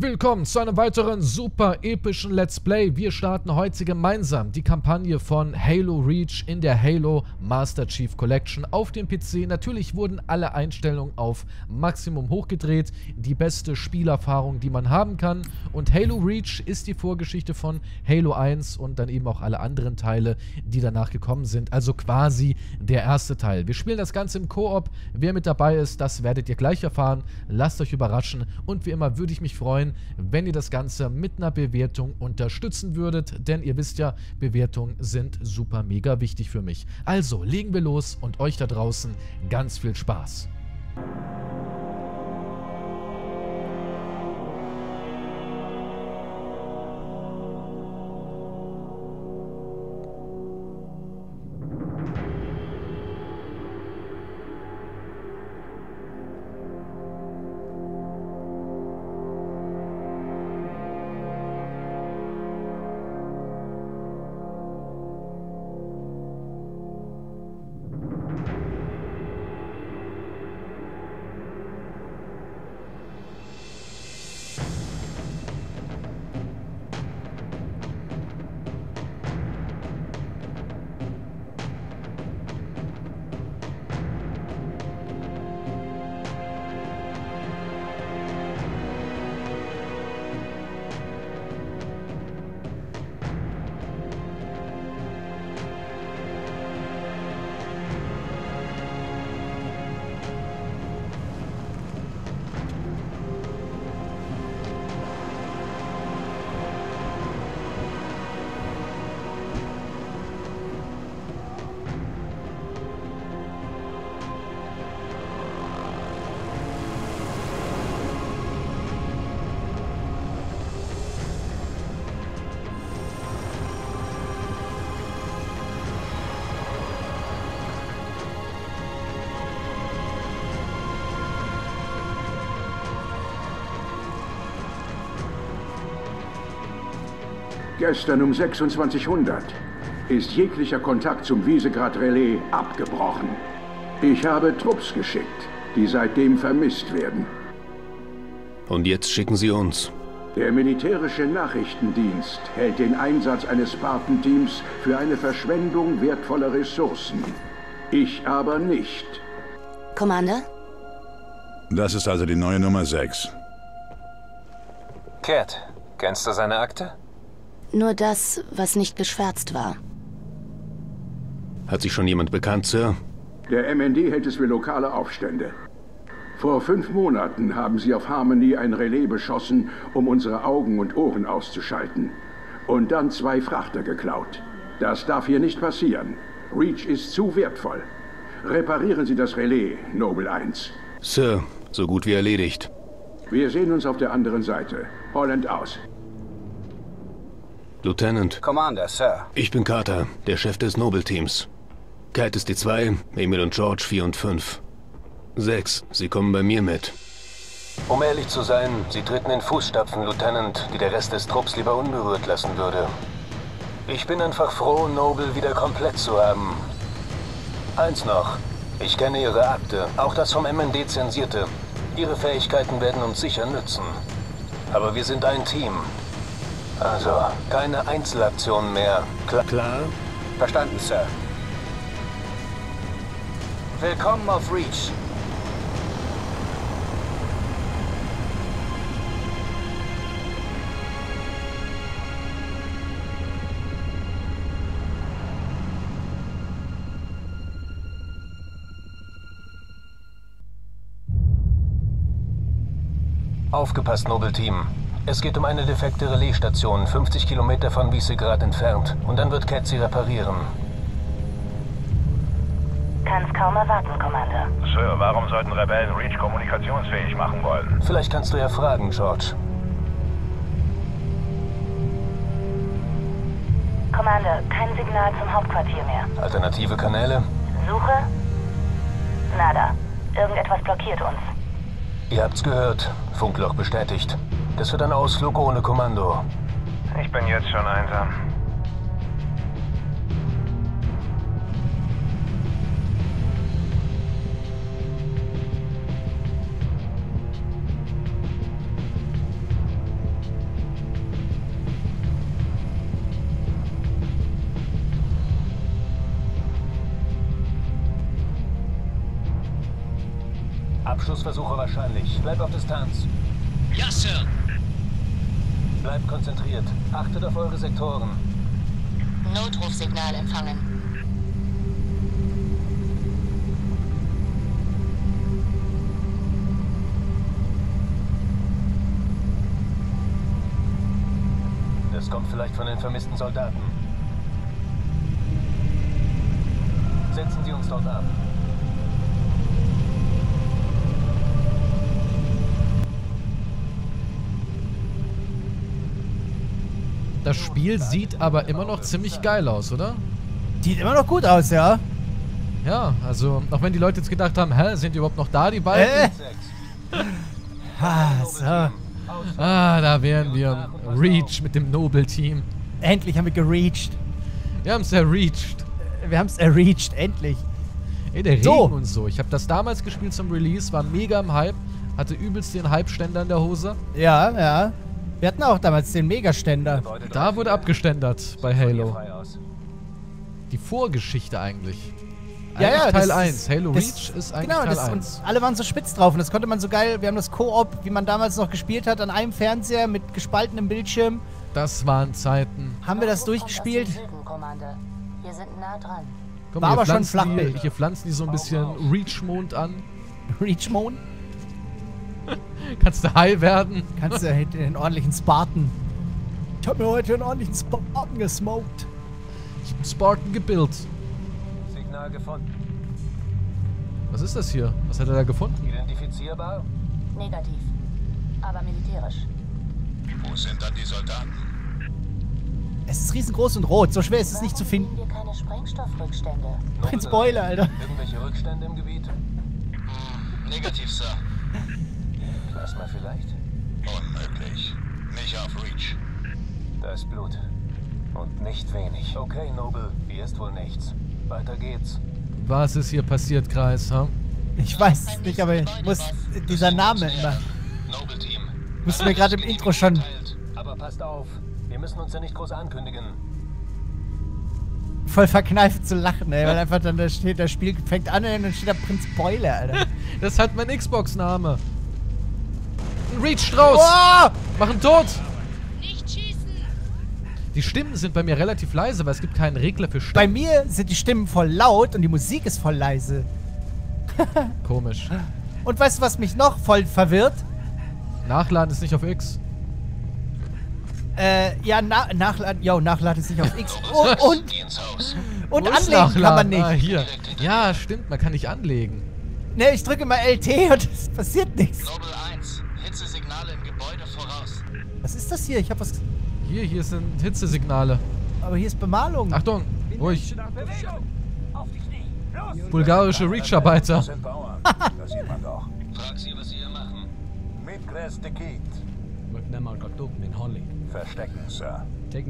Willkommen zu einem weiteren super epischen Let's Play. Wir starten heute gemeinsam die Kampagne von Halo Reach in der Halo Master Chief Collection auf dem PC. Natürlich wurden alle Einstellungen auf Maximum hochgedreht. Die beste Spielerfahrung, die man haben kann. Und Halo Reach ist die Vorgeschichte von Halo 1 und dann eben auch alle anderen Teile, die danach gekommen sind. Also quasi der erste Teil. Wir spielen das Ganze im Koop. Wer mit dabei ist, das werdet ihr gleich erfahren. Lasst euch überraschen. Und wie immer würde ich mich freuen, wenn ihr das Ganze mit einer Bewertung unterstützen würdet, denn ihr wisst ja, Bewertungen sind super mega wichtig für mich. Also, legen wir los und euch da draußen ganz viel Spaß. Gestern um 2600 ist jeglicher Kontakt zum Visegrad-Relais abgebrochen. Ich habe Trupps geschickt, die seitdem vermisst werden. Und jetzt schicken Sie uns. Der militärische Nachrichtendienst hält den Einsatz eines Spartan-Teams für eine Verschwendung wertvoller Ressourcen. Ich aber nicht. Commander? Das ist also die neue Nummer 6. Cat, kennst du seine Akte? Nur das, was nicht geschwärzt war. Hat sich schon jemand bekannt, Sir? Der MND hält es für lokale Aufstände. Vor 5 Monaten haben sie auf Harmony ein Relais beschossen, um unsere Augen und Ohren auszuschalten. Und dann 2 Frachter geklaut. Das darf hier nicht passieren. Reach ist zu wertvoll. Reparieren Sie das Relais, Noble 1. Sir, so gut wie erledigt. Wir sehen uns auf der anderen Seite. Holland aus. Lieutenant. Commander, Sir. Ich bin Carter, der Chef des Noble-Teams. Kite ist die 2, Emil und George 4 und 5. 6, Sie kommen bei mir mit. Um ehrlich zu sein, Sie treten in Fußstapfen, Lieutenant, die der Rest des Trupps lieber unberührt lassen würde. Ich bin einfach froh, Noble wieder komplett zu haben. Eins noch. Ich kenne Ihre Akte, auch das vom MND zensierte. Ihre Fähigkeiten werden uns sicher nützen. Aber wir sind ein Team. Also, keine Einzelaktionen mehr. Klar? Verstanden, Sir. Willkommen auf Reach. Aufgepasst, Noble Team. Es geht um eine defekte Relaisstation, 50 Kilometer von Visegrad entfernt. Und dann wird Cat sie reparieren. Kann's kaum erwarten, Commander. Sir, warum sollten Rebellen Reach kommunikationsfähig machen wollen? Vielleicht kannst du ja fragen, George. Commander, kein Signal zum Hauptquartier mehr. Alternative Kanäle? Suche? Nada. Irgendetwas blockiert uns. Ihr habt's gehört. Funkloch bestätigt. Das wird ein Ausflug ohne Kommando. Ich bin jetzt schon einsam. Abschussversuche wahrscheinlich. Bleib auf Distanz. Ja, Sir. Bleibt konzentriert. Achtet auf eure Sektoren. Notrufsignal empfangen. Das kommt vielleicht von den vermissten Soldaten. Setzen Sie uns dort ab. Das Spiel sieht aber immer noch ziemlich geil aus, oder? Sieht immer noch gut aus, ja. Ja, also, auch wenn die Leute jetzt gedacht haben, hä, sind die überhaupt noch da, die beiden? So. Da wären wir. Reach mit dem Noble-Team. Endlich haben wir gereached. Wir haben es erreached. Wir haben es erreached, endlich. Ey, der Regen So. und so. Ich habe das damals gespielt zum Release, war mega im Hype, hatte übelst den Hype-Ständer in der Hose. Ja, ja. Wir hatten auch damals den Megaständer. Da wurde abgeständert bei Halo. Die Vorgeschichte eigentlich. Eigentlich Teil 1. Halo Reach ist eigentlich Teil 1. Und alle waren so spitz drauf und das konnte man so geil. Wir haben das Koop, wie man damals noch gespielt hat, an einem Fernseher mit gespaltenem Bildschirm. Das waren Zeiten. Haben wir das durchgespielt? Wir sind nah dran. Komm, War hier aber schon pflanzen Flachbild. Hier pflanzen die so ein bisschen Reach-Mond an. Reach-Mode? Kannst du high werden? Kannst du den ordentlichen Spartan. Ich hab mir heute einen ordentlichen Spartan gesmoked. Ich hab einen Spartan gebildet. Signal gefunden. Was ist das hier? Was hat er da gefunden? Identifizierbar? Negativ. Aber militärisch. Wo sind dann die Soldaten? Es ist riesengroß und rot. So schwer ist es nicht zu finden. Wir keine Sprengstoffrückstände. Prinz Beule, Alter. Irgendwelche Rückstände im Gebiet? Negativ, Sir. Plasma vielleicht? Unmöglich. Nicht auf Reach. Da ist Blut. Und nicht wenig. Okay, Noble. Hier ist wohl nichts. Weiter geht's. Was ist hier passiert, Kreis? Ha? Ich weiß es nicht, aber ich muss dieser Name immer. Noble Team. Mussten wir gerade im Intro schon Aber passt auf. Wir müssen uns ja nicht groß ankündigen. voll verkneift zu lachen, ey, weil einfach dann da steht, das Spiel fängt an und dann steht da Prinz Beule, Alter. Das hat mein Xbox-Name. Ein Reach-Strauß. Oh! Mach ihn tot. Nicht schießen! Die Stimmen sind bei mir relativ leise, weil es gibt keinen Regler für Bei Stimmen. mir sind die Stimmen voll laut und die Musik ist voll leise. Komisch. Und weißt du, was mich noch voll verwirrt? Nachladen ist nicht auf X. Ja, Nachladen, Nachladen ist nicht auf X. Geh ins Haus. Und Wo ist anlegen kann man Nachladen? nicht. Ah, hier. Ja, stimmt, man kann nicht anlegen. Ne, ich drücke mal LT und es passiert nichts. Noble 1. Hitzesignale im Gebäude voraus. Was ist das hier? Ich hab was... Hier sind Hitzesignale. Aber hier ist Bemalung. Achtung, ruhig. Bulgarische Reach-Arbeiter. sind Bauern. Das sieht man doch. Frag sie, was sie hier machen. Midgres Dekit. Verstecken, Sir. Die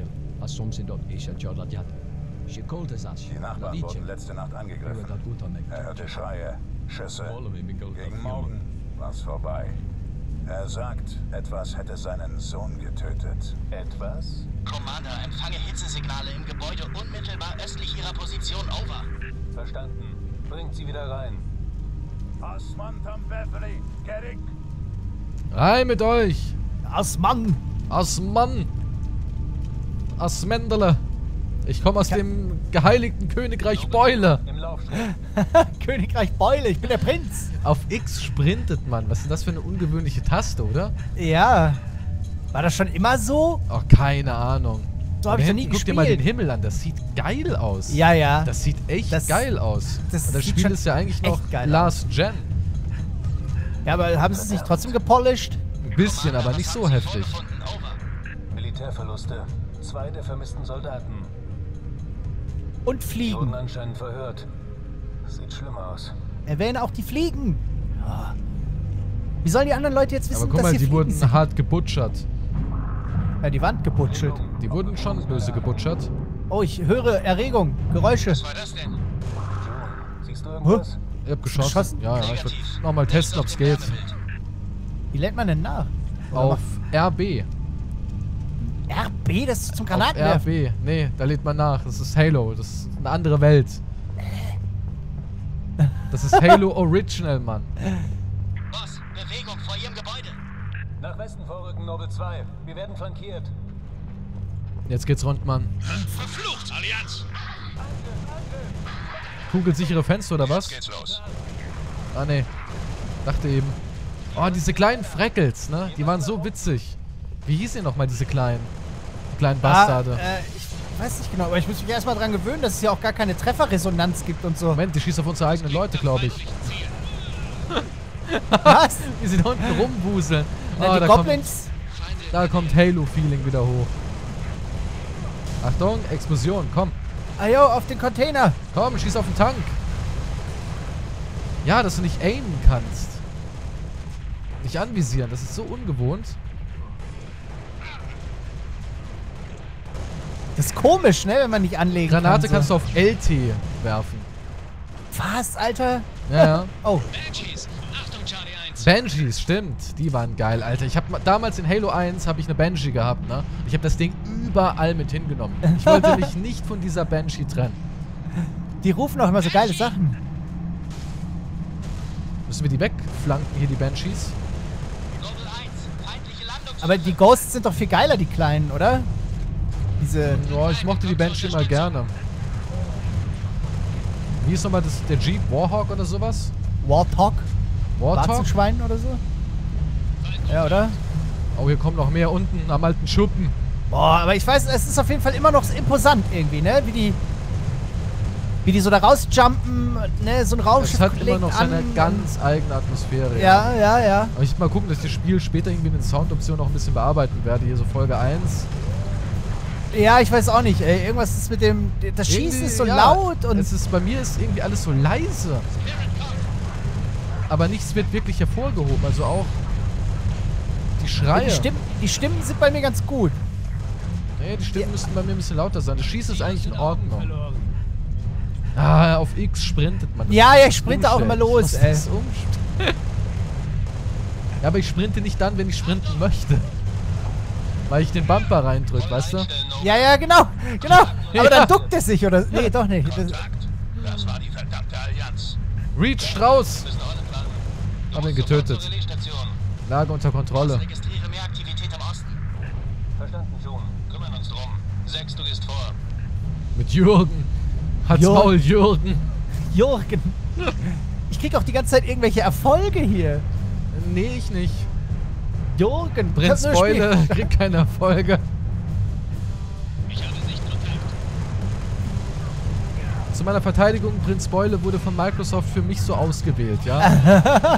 Nachbarn wurden letzte Nacht angegriffen. Er hörte Schreie, Schüsse. Gegen Morgen war's vorbei. Er sagt, etwas hätte seinen Sohn getötet. Etwas? Commander, empfange Hitzesignale im Gebäude unmittelbar östlich Ihrer Position. Over. Verstanden. Bringt sie wieder rein. Osmantam Beverly, Gerik. Rein mit euch. Aus Mann. Aus Mann. Aus Mendele. Ich komme aus dem geheiligten Königreich Beule. Im Laufschritt. Königreich Beule, ich bin der Prinz. Auf X sprintet man. Was ist denn das für eine ungewöhnliche Taste, oder? Ja. War das schon immer so? Ach, keine Ahnung. So habe ich noch nie Guck dir mal den gespielt. Himmel an. Das sieht geil aus. Ja, ja. Das sieht echt Das- geil aus. das Und das sieht Spiel schon ist ja eigentlich noch echt geil Last Gen. Ja, aber haben sie es nicht trotzdem gepolished? Ein bisschen, aber nicht so heftig. Vorgefunden. Over. Militärverluste. 2 der vermissten Soldaten. Und Die Fliegen. wurden anscheinend verhört. Sieht schlimm aus. Erwähne auch die Fliegen. Ja. Wie sollen die anderen Leute jetzt wissen, Aber guck dass mal, hier die Fliegen wurden sind? hart gebutschert. Ja, die Wand gebutschelt. Die wurden schon böse gebutschert. Oh, ich höre Erregung, Geräusche. Was war das denn? June, siehst du irgendwas? Ich hab geschossen. Geschossen? Ja, ich würde Negativ. nochmal testen, ob's geht. Wärmebild. Wie lädt man denn nach? Auf RB. RB, das ist zum Auf Granatenwerfen. RB. Nee, da lädt man nach. Das ist Halo. Das ist eine andere Welt. Das ist Halo Original, Mann. Boss, Bewegung vor Ihrem Gebäude. Nach Westen vorrücken, Noble 2. Wir werden flankiert. Jetzt geht's rund, Mann. Verflucht, Allianz! Kugelsichere Fenster oder was? Geht's los. Ah, ne. Dachte eben. Oh, diese kleinen Freckles, ne? Die waren so witzig. Wie hießen die nochmal, diese kleinen? Die kleinen Bastarde. Ich weiß nicht genau, aber ich muss mich erstmal dran gewöhnen, dass es ja auch gar keine Trefferresonanz gibt und so. Moment, die schießen auf unsere eigenen Leute, glaube ich. Was? Wie sie da unten rumwuseln. Na, die Goblins... Da kommt Halo-Feeling wieder hoch. Achtung, Explosion, komm. Ah jo, auf den Container. Komm, schieß auf den Tank. Ja, dass du nicht aimen kannst. Nicht anvisieren, das ist so ungewohnt. Das ist komisch, ne, wenn man nicht anlegen Granate kann. kannst du auf LT werfen. Was, Alter? Ja, ja. Oh. Banshees, Achtung, Charlie 1. Banshees, stimmt. Die waren geil, Alter. Ich habe damals in Halo 1 habe ich eine Banshee gehabt, ne? Ich habe das Ding überall mit hingenommen. Ich wollte mich nicht von dieser Banshee trennen. Die rufen auch immer so geile Sachen. Müssen wir die wegflanken hier, die Banshees? Noble 1, feindliche Landung. Aber die Ghosts sind doch viel geiler, die kleinen, oder? Diese... Ja, ich mochte die Banshee immer gerne. Wie ist nochmal der Jeep? Warhawk oder sowas? Warthog? Warthog? Warzenschwein oder so? Ja, oder? Oh, hier kommen noch mehr unten am alten Schuppen. Boah, aber ich weiß, es ist auf jeden Fall immer noch imposant irgendwie, ne? Wie die so da rausjumpen, ne? So ein Raumschiff Es hat immer legt noch seine an ganz eigene Atmosphäre. Ja, ja, ja. Aber ich mal gucken, dass ich das Spiel später irgendwie in den Soundoptionen noch ein bisschen bearbeiten werde. Hier so Folge 1. Ja, ich weiß auch nicht, ey. Irgendwas ist mit dem... Das Schießen Irgendwie, ist so ja, laut und... Bei mir ist irgendwie alles so leise. Aber nichts wird wirklich hervorgehoben. Also auch die Schreie. Die Stimmen sind bei mir ganz gut. Nee, die Stimmen müssten bei mir ein bisschen lauter sein. Das Schießen ist eigentlich in Ordnung. Ah, auf X sprintet man. Ja, ich sprinte auch immer los, ey. Ja, aber ich sprinte nicht dann, wenn ich sprinten möchte. Weil ich den Bumper reindrück, weißt du? Ja, ja, genau. Aber dann duckt es sich, oder? Nee, doch nicht. Das war die verdammte Allianz. Reach Strauß! Hab ihn getötet. Relaisstation. Lage unter Kontrolle. Registriere mehr Aktivität im Osten. Verstanden, June. Kümmern uns drum. 6, du gehst vor. Mit Jürgen. Hat's Jürgen. Maul, Jürgen. Jürgen. Ich krieg auch die ganze Zeit irgendwelche Erfolge hier. Nee, ich nicht. Jürgen. Prinz Beule kriegt keine Erfolge. Ich habe Sichtkontakt. Zu meiner Verteidigung, Prinz Beule wurde von Microsoft für mich so ausgewählt, ja?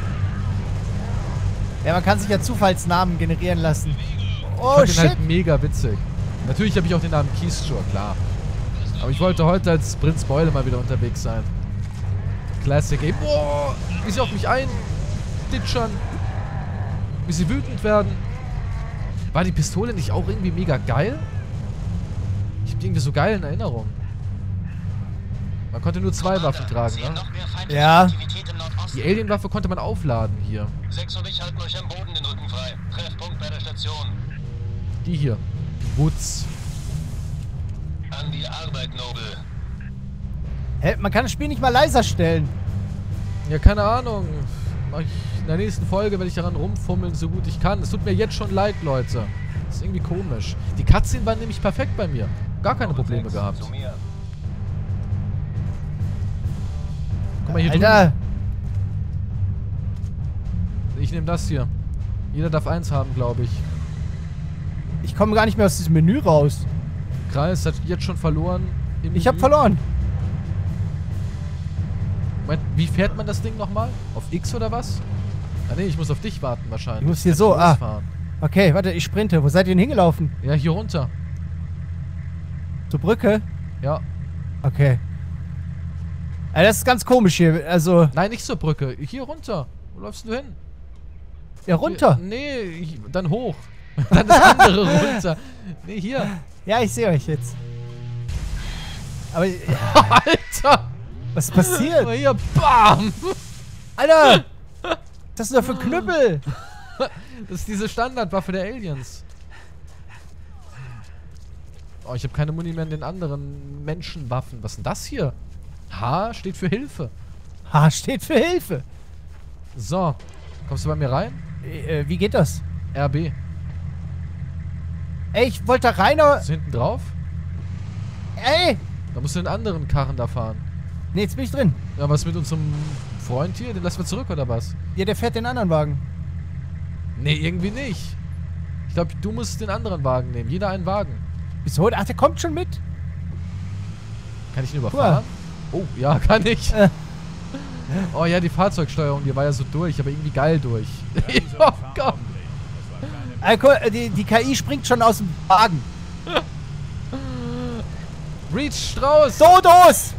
Ja, man kann sich ja Zufallsnamen generieren lassen. Ich Oh, fand den shit. halt mega witzig. Natürlich habe ich auch den Namen Keysure, klar. Aber ich wollte heute als Prinz Beule mal wieder unterwegs sein. Classic Game. Boah, wie sie auf mich einditschern. Wie sie wütend werden. War die Pistole nicht auch irgendwie mega geil? Ich hab die irgendwie so geil in Erinnerung. Man konnte nur 2 Waffen tragen, Sehen ne? noch mehr feindliche Ja. Aktivität im Nordosten. Die Alien-Waffe konnte man aufladen hier. 6 und ich halten euch am Boden den Rücken frei. Treffpunkt bei der Station. Die hier. Woods. An die Arbeit, Noble. Hä, man kann das Spiel nicht mal leiser stellen. Ja, keine Ahnung. Mach ich in der nächsten Folge werde ich daran rumfummeln, so gut ich kann. Es tut mir jetzt schon leid, Leute. Das ist irgendwie komisch. Die Cutscene waren nämlich perfekt bei mir. Gar keine Probleme gehabt. Zu mir. Guck mal hier Alter. drüben. Ich nehme das hier. Jeder darf 1 haben, glaube ich. Ich komme gar nicht mehr aus diesem Menü raus. Kreis hat jetzt schon verloren. Ich habe verloren. Moment, wie fährt man das Ding nochmal? Auf X oder was? Ah ne, ich muss auf dich warten wahrscheinlich. Ich muss hier Kann so, ah. losfahren. Okay, warte, ich sprinte. Wo seid ihr denn hingelaufen? Ja, hier runter. Zur Brücke? Ja. Okay. Das ist ganz komisch hier. Also, Nein, nicht zur Brücke. Hier runter. Wo läufst du hin? ja, runter. Hier, nee, dann hoch. Dann das andere runter. Nee, hier. Ja, ich sehe euch jetzt. Aber, Alter! was ist passiert? Oh, hier, bam! Alter! Was ist denn da für Knüppel? Das ist diese Standardwaffe der Aliens. Oh, ich habe keine Muni mehr in den anderen Menschenwaffen. Was ist denn das hier? H steht für Hilfe. H steht für Hilfe. So. Kommst du bei mir rein? Wie geht das? RB. Ey, ich wollte da rein, aber... Bist du hinten drauf? Ey! Da musst du den anderen Karren da fahren. Nee, jetzt bin ich drin. Ja, was mit unserem Freund hier? Den lassen wir zurück, oder was? Ja, der fährt den anderen Wagen. Nee, irgendwie nicht. Ich glaube, du musst den anderen Wagen nehmen. Jeder einen Wagen. Wieso? Ach, der kommt schon mit. Kann ich ihn überfahren? Oh, ja, kann ich. Oh ja, die Fahrzeugsteuerung, die war ja so durch, aber irgendwie geil durch. Oh Gott. Die KI springt schon aus dem Wagen. Reach Strauß! Dodos!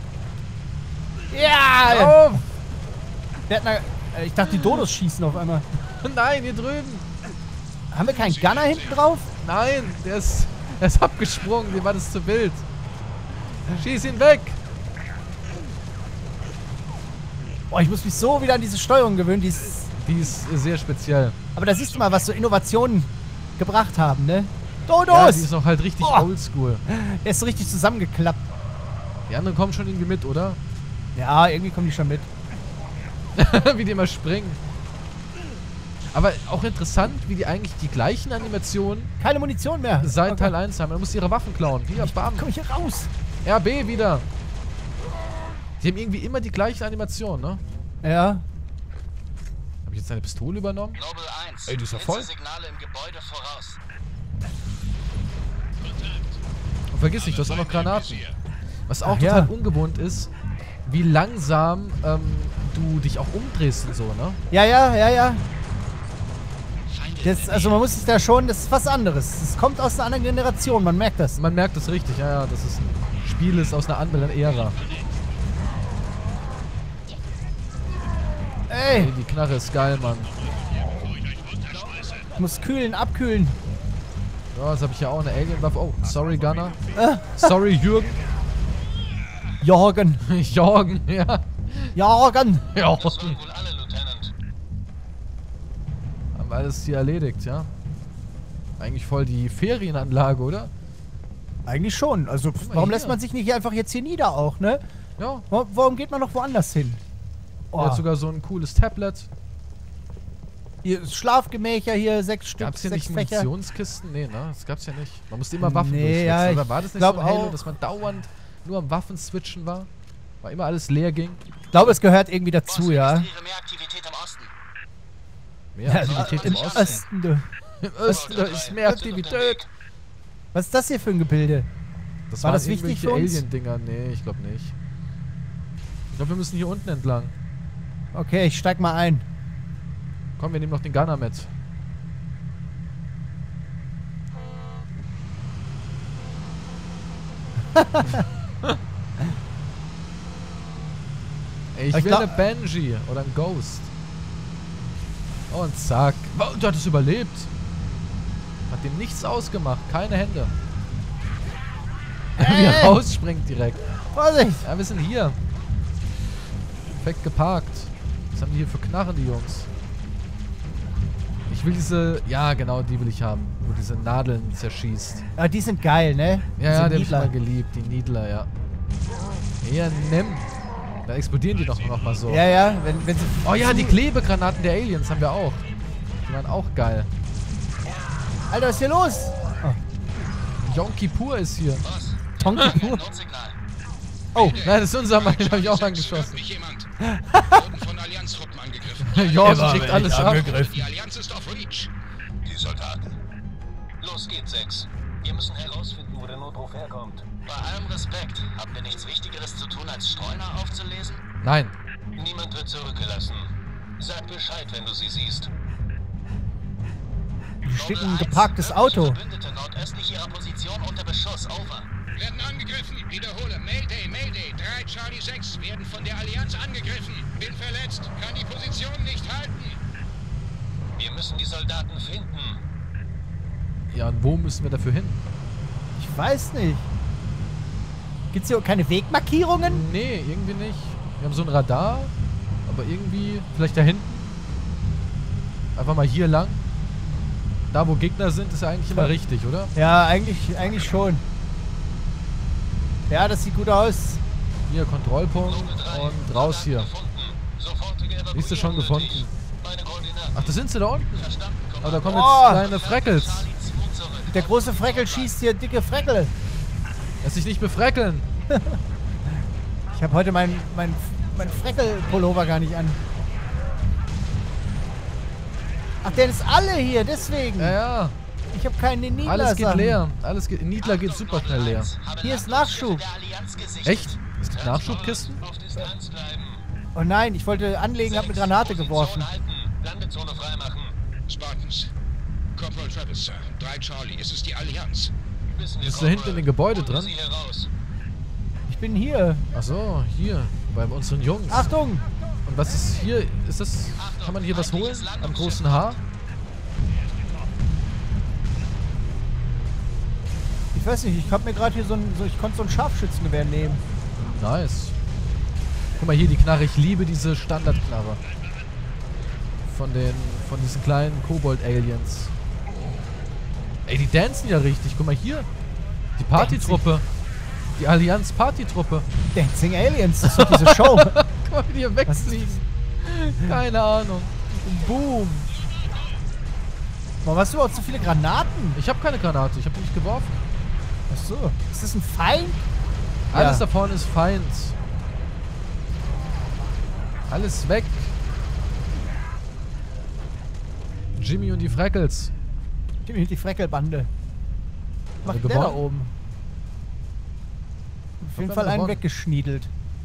Ja! Auf! Ich dachte, die Dodos schießen auf einmal. Nein, hier drüben! Haben wir keinen Gunner hinten drauf? Nein, der ist abgesprungen, dem war das zu wild. Schieß ihn weg! Boah, ich muss mich so wieder an diese Steuerung gewöhnen, Die ist sehr speziell. aber da siehst du mal, was so Innovationen gebracht haben, ne? Dodos! Ja, die ist auch halt richtig oldschool. Der ist so richtig zusammengeklappt. Die anderen kommen schon irgendwie mit, oder? Ja, irgendwie kommen die schon mit. Wie die immer springen. Aber auch interessant, wie die eigentlich die gleichen Animationen Keine Munition mehr. seit Teil 1 haben. Man muss ihre Waffen klauen. Hier, bam. Komm ich hier raus? RB wieder. Die haben irgendwie immer die gleichen Animationen, ne? Ja. Habe ich jetzt eine Pistole übernommen? Noble 1. Ey, die ist ja voll. Signale im Gebäude voraus. Und vergiss nicht, du hast auch noch Granaten. Was auch Ach ja. total ungewohnt ist, wie langsam du dich auch umdrehst und so, ne? Ja. Also man muss sich da schon, das ist was anderes. Das kommt aus einer anderen Generation, man merkt das. Man merkt das richtig, ja, dass es ein Spiel ist aus einer anderen Ära. Ey, Ey, die Knarre ist geil, Mann. ich muss kühlen, abkühlen. Ja, jetzt habe ich ja auch eine Alien-Waffe. Oh, sorry, Gunner. Sorry, Jürgen. Jorgen. Jorgen, ja. Jorgen. Das Jorgen. sollen wohl alle, Lieutenant. Haben wir alles hier erledigt, ja? Eigentlich voll die Ferienanlage, oder? Eigentlich schon. Also mal warum hier. lässt man sich nicht einfach jetzt hier nieder auch, ne? Ja. Warum geht man noch woanders hin? Der hat sogar so ein cooles Tablet. Hier ist Schlafgemächer, hier 6 Stück, Gab's hier 6 nicht Fächer. Munitionskisten? Nee, ne? Das gab's ja nicht. Man musste immer Waffen Nee, durchwechseln. ja, Oder ich war das nicht glaub so ein Halo, auch. dass man dauernd nur am Waffen switchen war? War immer alles leer ging? Ich glaube, es gehört irgendwie dazu, ja. Registriere mehr Aktivität im Osten. Mehr Aktivität im Osten. du. Im Osten, da ist mehr Aktivität. Was ist das hier für ein Gebilde? Das War waren das wichtig irgendwelche für uns? Alien-Dinger. Nee, ich glaube nicht. Ich glaube, wir müssen hier unten entlang. Okay, ich steig mal ein. Komm, wir nehmen noch den Gunner mit. Ey, ich will glaub- eine Banshee oder ein Ghost. Und zack. Wow, du hattest überlebt. Hat dem nichts ausgemacht. Keine Hände. Wie er rausspringt direkt. Vorsicht! Ja, wir sind hier. Perfekt geparkt. Was haben die hier für Knarren, die Jungs? Ich will diese... Ja, genau, die will ich haben. Wo diese Nadeln zerschießt. Aber die sind geil, ne? Ja, Diese ja, die hab ich Niedler. mal geliebt. Die Niedler, ja. Hier, nimm. Da explodieren die doch noch mal so. Ja, ja, wenn sie... Oh ja, die Klebegranaten der Aliens haben wir auch. Die waren auch geil. Alter, was ist hier los? Yom Kippur ist hier. Boss, Tonki pur. Notsignal. Oh, nein, das ist unser Mann, den hab ich auch angeschossen. Mich jemand. Wurden von Allianztruppen angegriffen. Jorgen kriegt alles ab. Die Allianz ist auf Reach. Die Soldaten. Los geht's, 6. Wir müssen herausfinden, wo der Notruf herkommt. Bei allem Respekt, haben wir nichts Wichtigeres zu tun, als Streuner aufzulesen? Nein. Niemand wird zurückgelassen. Sag Bescheid, wenn du sie siehst. Hier steht ein Noble 1, geparktes Auto. Verbündete nordöstlich ihrer Position unter Beschuss, over. Werden angegriffen. Wiederhole. Mayday, Mayday. 3 Charlie 6 werden von der Allianz angegriffen. Bin verletzt. Kann die Position nicht halten. Wir müssen die Soldaten finden. Ja, und wo müssen wir dafür hin? Ich weiß nicht. Gibt's hier keine Wegmarkierungen? Nee, irgendwie nicht. Wir haben so ein Radar, aber irgendwie, vielleicht da hinten. Einfach mal hier lang. Da, wo Gegner sind, ist ja eigentlich immer richtig, oder? Ja, eigentlich schon. Ja, das sieht gut aus. Hier, Kontrollpunkt Noble 3, und raus hier. Gefunden. Siehst du schon gefunden? Meine Koordinaten. Ach, das sind sie da unten. Verstanden, Aber da kommen Oh. jetzt kleine Freckles. Der große Freckel schießt hier dicke Freckel. Lass dich nicht befreckeln. Ich habe heute mein Freckel-Pullover gar nicht an. Ach, der ist alle hier, deswegen. Ja, ja. Ich habe keine Niedler. Alles geht leer. Alles geht. Niedler geht super schnell leer. Hier ist Nachschub. Echt? Es gibt Nachschubkisten? Auf Distanz bleiben. Oh nein, ich wollte anlegen, habe eine Granate geworfen. Landezone freimachen. Spartans. Corporal Travis, Sir. 3 Charlie. Ist es die Allianz? Wissen wir, Ist da hinten in dem Gebäude drin? Sie hier raus. Ich bin hier. Ach so, hier. Bei unseren Jungs. Achtung! Und was ist hier? Ist das... Kann man hier was holen? Am großen Haar? Ich weiß nicht, ich hab mir gerade hier ich konnte so ein Scharfschützengewehr nehmen. Nice. Guck mal hier, die Knarre. Ich liebe diese Standardknarre. Von diesen kleinen Kobold-Aliens. Ey, die dancen ja richtig. Guck mal hier. Die Partytruppe. Die Allianz-Partytruppe. Dancing Aliens, das ist doch diese Show. Guck mal, wie die hier wegfliegen. Keine Ahnung. Boom. Warum hast du überhaupt so viele Granaten? Ich habe keine Granate. Ich habe die nicht geworfen. Ach so. Ist das ein Feind? Alles Ja. da vorne ist Feind. Alles weg. Jimmy und die Freckles. Gib mir die Freckelbande. Was macht wir der da gewonnen? oben? Auf jeden wir Fall haben einen gewonnen. weggeschniedelt.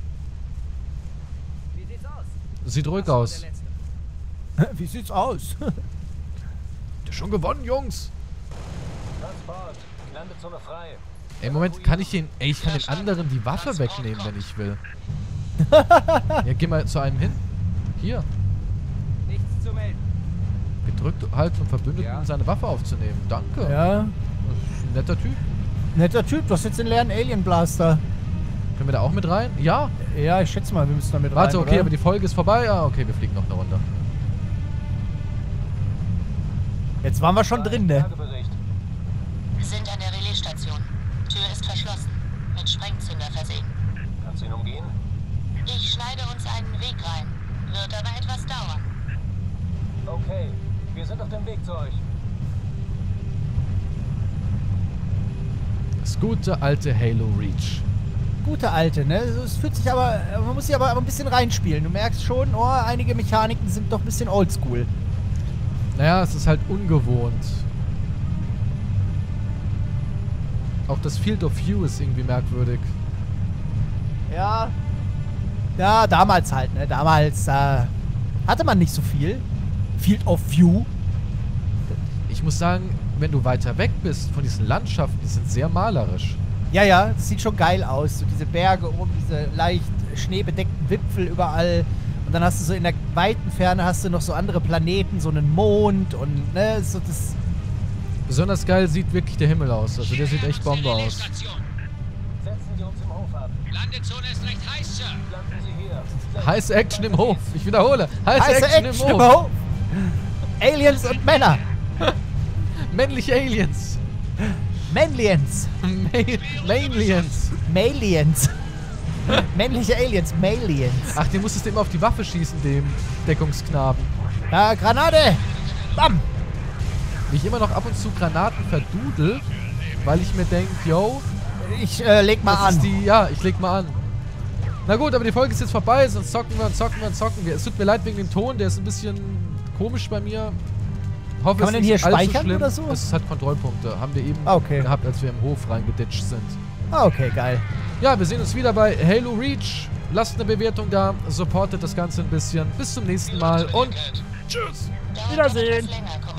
Sieht ruhig aus. Wie sieht's aus? Habt ihr schon gewonnen, Jungs? Transport. Landezone frei. Ey, Moment, kann ich den... Ey, ich kann den anderen die Waffe wegnehmen, wenn ich will. Ja, geh mal zu einem hin. Hier. Nichts zu melden. Gedrückt halten, um Verbündeten seine Waffe aufzunehmen. Danke. Ja. Das ist ein netter Typ. Netter Typ, du hast jetzt den leeren Alien Blaster. Können wir da auch mit rein? Ja. Ja, ich schätze mal, wir müssen da mit rein. Warte, okay, oder? aber die Folge ist vorbei. Ah, okay, wir fliegen noch eine Runde. Jetzt waren wir schon drin, ne? Lagebericht. Wir sind an der Relaisstation. Tür ist verschlossen. Mit Sprengzünder versehen. Kannst du ihn umgehen? Ich schneide uns einen Weg rein. Wird aber etwas dauern. Okay. Wir sind auf dem Weg zu euch. Das gute alte Halo Reach. Gute alte, ne? Es fühlt sich aber, man muss sich aber ein bisschen reinspielen. Du merkst schon, oh, einige Mechaniken sind doch ein bisschen oldschool. Naja, es ist halt ungewohnt. Auch das Field of View ist irgendwie merkwürdig. Ja. Ja, damals halt, ne? Damals hatte man nicht so viel. Field of View. Ich muss sagen, wenn du weiter weg bist von diesen Landschaften, die sind sehr malerisch. Ja, ja, das sieht schon geil aus. So diese Berge oben, diese leicht schneebedeckten Wipfel überall. Und dann hast du so in der weiten Ferne hast du noch so andere Planeten, so einen Mond und ne, so das. Besonders geil sieht wirklich der Himmel aus. Also der sieht echt Bombe aus. Setzen Sie uns im Hof ab. Landezone ist recht heiß, Sir. Landen Sie hier. Heiße Action im Hof. Ich wiederhole. Heiße Heiße Action im Hof. Hof. Aliens und Männer. Männliche Aliens. Manlians. Mainlians. Malians. Männliche Aliens. Malians. Ach, den musstest du immer auf die Waffe schießen, dem Deckungsknaben. Granate. Bam. Wie ich immer noch ab und zu Granaten verdudel, weil ich mir denke, yo, Ich leg mal das an. ist die, ja, ich leg mal an. Na gut, aber die Folge ist jetzt vorbei, sonst zocken wir und zocken wir und zocken wir. Es tut mir leid wegen dem Ton, der ist ein bisschen komisch bei mir. Hoffe, Kann man es denn ist hier nicht allzu speichern schlimm. oder so? Es hat Kontrollpunkte. Haben wir eben Okay. gehabt, als wir im Hof reingeditscht sind. Okay, geil. Ja, wir sehen uns wieder bei Halo Reach. Lasst eine Bewertung da, supportet das Ganze ein bisschen. Bis zum nächsten Mal und tschüss. Dauert Wiedersehen. etwas länger,